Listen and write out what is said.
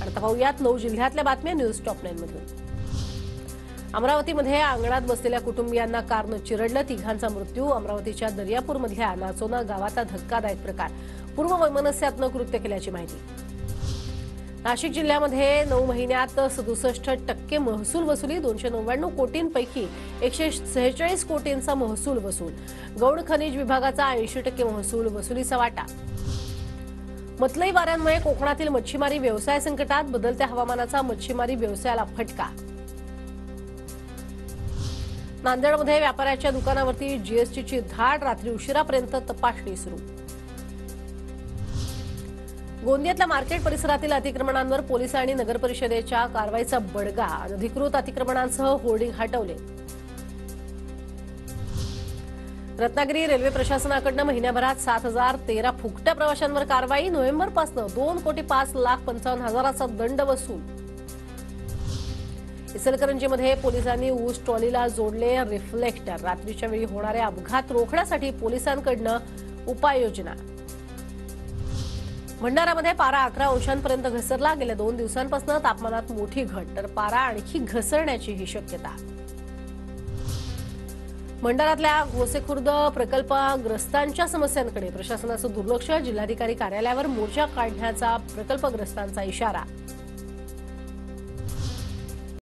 आता पाहूयात 9 जिल्ह्यातल्या बातम्या न्यूज टॉप 9 मधून। अमरावतीमध्ये अंगणात बसलेल्या कुटुंबियांना कारनं चिरडलं, तिघांचा मृत्यू। अमरावतीच्या दर्यापूरमधल्या नाचोना गावाचा धक्कादायक प्रकार, पूर्व वैमनस्यातनं कृत्य केल्याची माहिती। नाशिक जिल्ह्यामध्ये 9 महिन्यात 67% महसूल वसुली, 299 कोटींपैकी 146 कोटींचा महसूल वसूल। गौण खनिज विभागाचा 80% महसूल वसुलीचा वाटा। मतलई वाऱ्यांमुळे कोकणातील मच्छीमारी व्यवसाय संकटात, बदलत्या हवामानाचा मच्छीमारी व्यवसायाला फटका। नांदेडमध्ये व्यापाऱ्याच्या दुकानावरती जीएसटीची धाड, रात्री उशिरापर्यंत तपासणी सुरू। गोंदियातल्या मार्केट परिसरातील अतिक्रमणांवर पोलीस आणि नगर परिषदेच्या कारवाईचा बडगा, अनधिकृत अतिक्रमणांसह होर्डिंग हटवले। रत्नागिरी रेल्वे प्रशासनाकडून महिन्याभरात 7013 फुकट्या प्रवाशांवर कारवाई, नोव्हेंबरपासून 2,05,55,000चा दंड वसूल। इचलकरंजीमध्ये पोलिसांनी ऊस ट्रॉलीला जोडले रिफ्लेक्टर, रात्रीच्या वेळी होणारे अपघात रोखण्यासाठी पोलिसांकडून उपाययोजना। भंडारामध्ये पारा 11 अंशांपर्यंत घसरला, गेल्या 2 दिवसांपासून तापमानात मोठी घट, तर पारा आणखी घसरण्याचीही शक्यता। भंडारातल्या घोसेखुर्द प्रकल्पग्रस्तांच्या समस्यांकडे प्रशासनाचं दुर्लक्ष, जिल्हाधिकारी कार्यालयावर मोर्चा काढण्याचा प्रकल्पग्रस्तांचा इशारा।